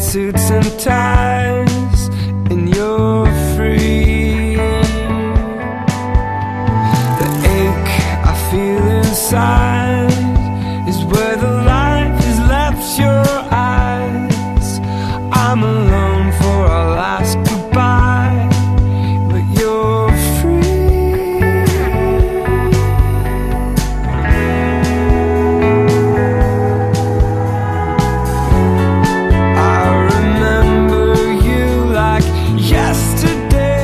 suits and ties, and you're free. The ache I feel inside is where the light has left your eyes. I'm alone for our last goodbye, but you're free. I remember you like yesterday,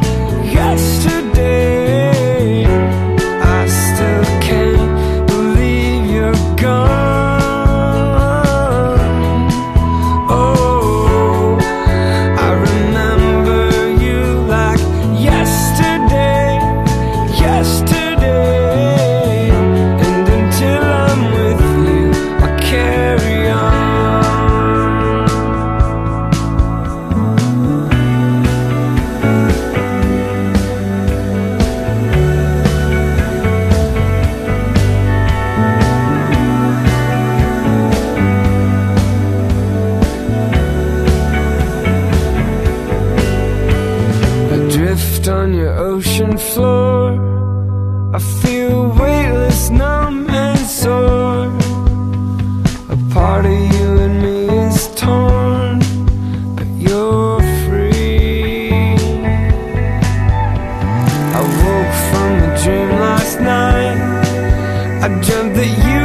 yesterday. I still can't believe you're gone. Oh, I remember you like yesterday, yesterday. And until I'm with you, I carry on. Adrift on your ocean floor, I feel weightless, numb and sore. A part of you and me is torn, but you're free. I woke from a dream last night. I dreamt that you